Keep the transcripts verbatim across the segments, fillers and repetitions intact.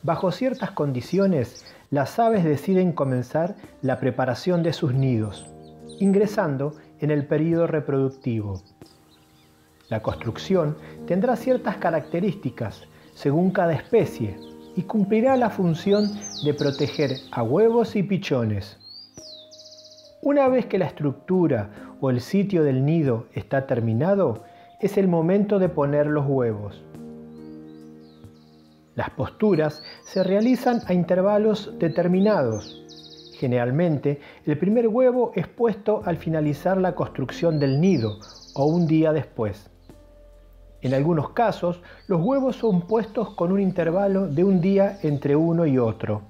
Bajo ciertas condiciones, las aves deciden comenzar la preparación de sus nidos, ingresando en el período reproductivo. La construcción tendrá ciertas características según cada especie y cumplirá la función de proteger a huevos y pichones. Una vez que la estructura o el sitio del nido está terminado, es el momento de poner los huevos. Las posturas se realizan a intervalos determinados. Generalmente, el primer huevo es puesto al finalizar la construcción del nido o un día después. En algunos casos, los huevos son puestos con un intervalo de un día entre uno y otro.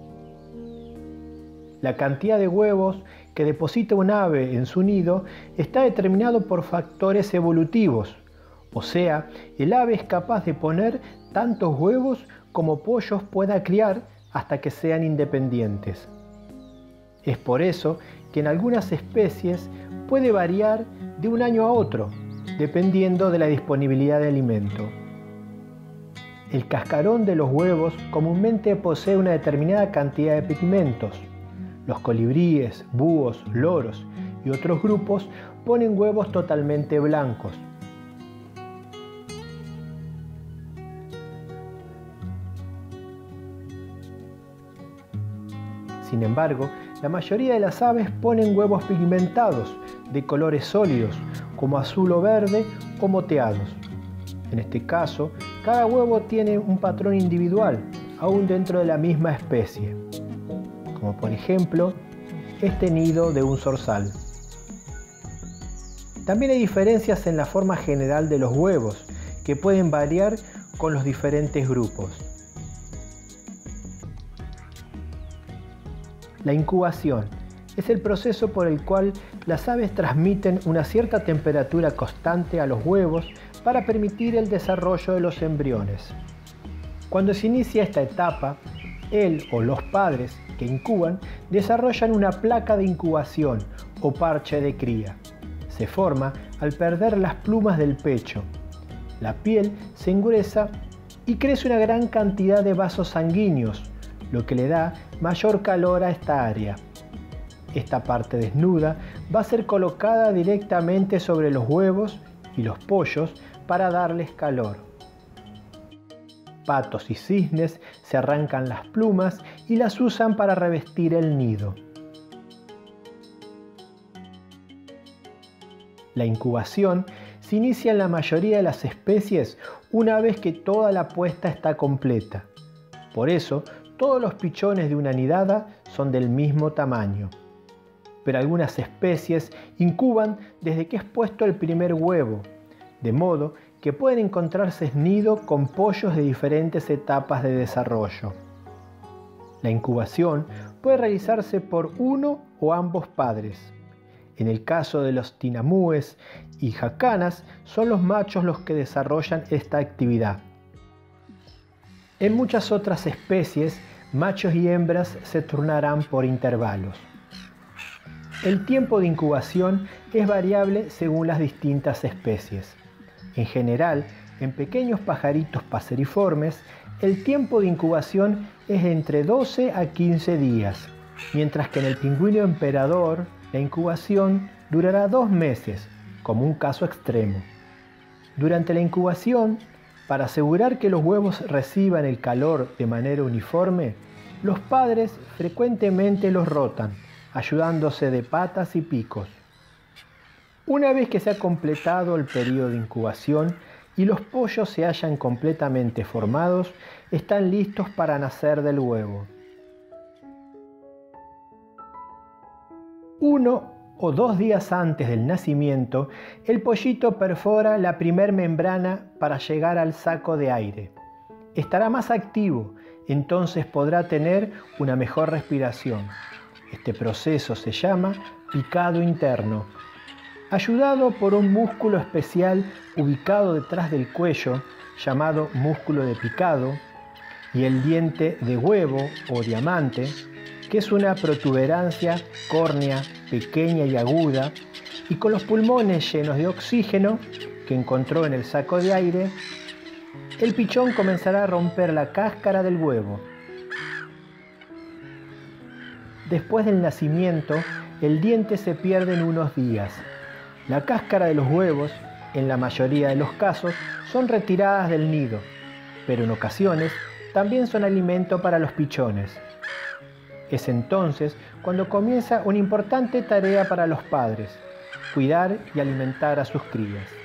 La cantidad de huevos que deposita un ave en su nido está determinado por factores evolutivos, o sea, el ave es capaz de poner tantos huevos como pollos pueda criar hasta que sean independientes. Es por eso que en algunas especies puede variar de un año a otro, dependiendo de la disponibilidad de alimento. El cascarón de los huevos comúnmente posee una determinada cantidad de pigmentos. Los colibríes, búhos, loros y otros grupos ponen huevos totalmente blancos. Sin embargo, la mayoría de las aves ponen huevos pigmentados, de colores sólidos, como azul o verde o moteados. En este caso, cada huevo tiene un patrón individual, aún dentro de la misma especie, como por ejemplo, este nido de un zorzal. También hay diferencias en la forma general de los huevos, que pueden variar con los diferentes grupos. La incubación es el proceso por el cual las aves transmiten una cierta temperatura constante a los huevos para permitir el desarrollo de los embriones. Cuando se inicia esta etapa, él o los padres que incuban desarrollan una placa de incubación o parche de cría. Se forma al perder las plumas del pecho. La piel se engruesa y crece una gran cantidad de vasos sanguíneos, lo que le da mayor calor a esta área. Esta parte desnuda va a ser colocada directamente sobre los huevos y los pollos para darles calor. Patos y cisnes se arrancan las plumas y las usan para revestir el nido. La incubación se inicia en la mayoría de las especies una vez que toda la puesta está completa. Por eso, todos los pichones de una nidada son del mismo tamaño. Pero algunas especies incuban desde que es puesto el primer huevo, de modo que pueden encontrarse en nido con pollos de diferentes etapas de desarrollo. La incubación puede realizarse por uno o ambos padres. En el caso de los tinamúes y jacanas, son los machos los que desarrollan esta actividad. En muchas otras especies, machos y hembras se turnarán por intervalos. El tiempo de incubación es variable según las distintas especies. En general, en pequeños pajaritos paseriformes, el tiempo de incubación es entre doce a quince días, mientras que en el pingüino emperador, la incubación durará dos meses, como un caso extremo. Durante la incubación, para asegurar que los huevos reciban el calor de manera uniforme, los padres frecuentemente los rotan, ayudándose de patas y picos. Una vez que se ha completado el periodo de incubación y los pollos se hayan completamente formados, están listos para nacer del huevo. Uno o dos días antes del nacimiento, el pollito perfora la primer membrana para llegar al saco de aire. Estará más activo, entonces podrá tener una mejor respiración. Este proceso se llama picado interno. Ayudado por un músculo especial ubicado detrás del cuello, llamado músculo de picado, y el diente de huevo o diamante, que es una protuberancia córnea pequeña y aguda, y con los pulmones llenos de oxígeno que encontró en el saco de aire, el pichón comenzará a romper la cáscara del huevo. Después del nacimiento, el diente se pierde en unos días. La cáscara de los huevos, en la mayoría de los casos, son retiradas del nido, pero en ocasiones también son alimento para los pichones. Es entonces cuando comienza una importante tarea para los padres: cuidar y alimentar a sus crías.